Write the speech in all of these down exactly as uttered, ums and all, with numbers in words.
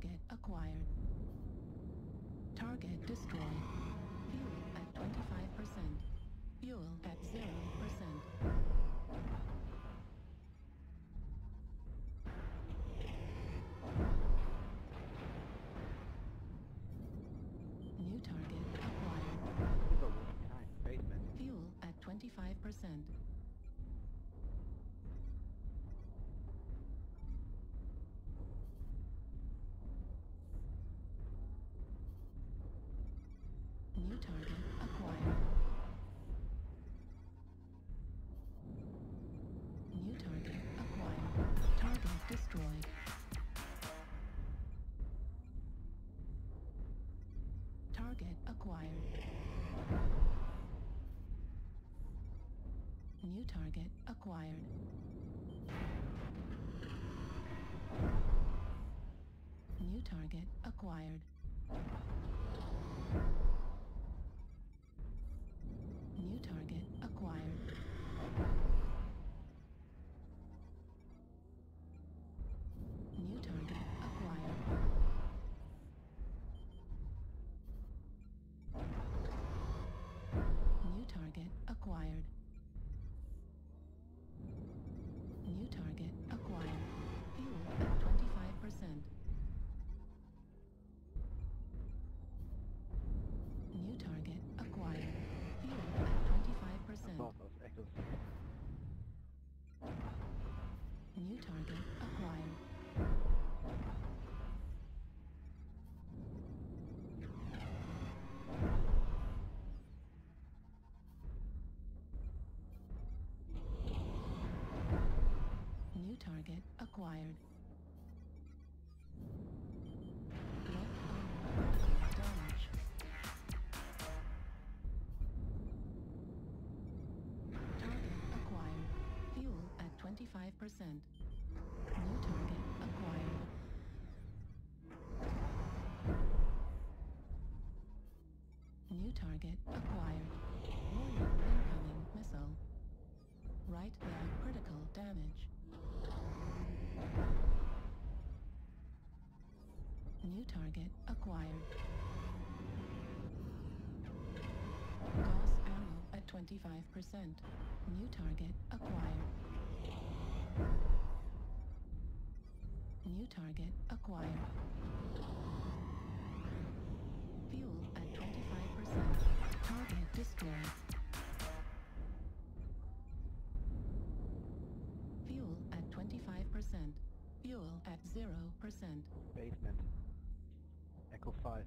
Target acquired. Target destroyed. Fuel at twenty-five percent. Fuel at zero percent. New target acquired. People left behind. Basement. Fuel at twenty-five percent. New target acquired. New target acquired. Target destroyed. Target acquired. New target acquired. New target acquired. New target acquired. New target acquired. New target acquired. New target acquired. Fuel at twenty-five percent. New target acquired. Fuel at twenty-five percent. Both those echoes. New target acquired. New target acquired. Left armor damage. Target acquired. Fuel at twenty-five percent. New target acquired. New target acquired. Warning incoming missile. Right leg critical damage. New target acquired. Gauss ammo at twenty-five percent. New target acquired. New target acquired. Fuel at twenty-five percent. Target destroyed. Fuel at twenty-five percent. Fuel at zero percent. Basement. Echo five.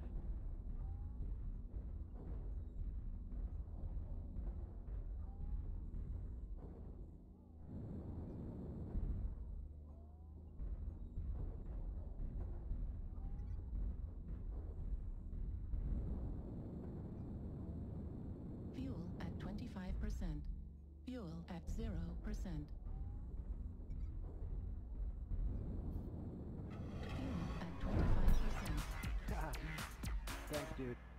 Fuel at twenty-five percent. Fuel at zero percent. Fuel at twenty-five percent. Ah, thanks, dude.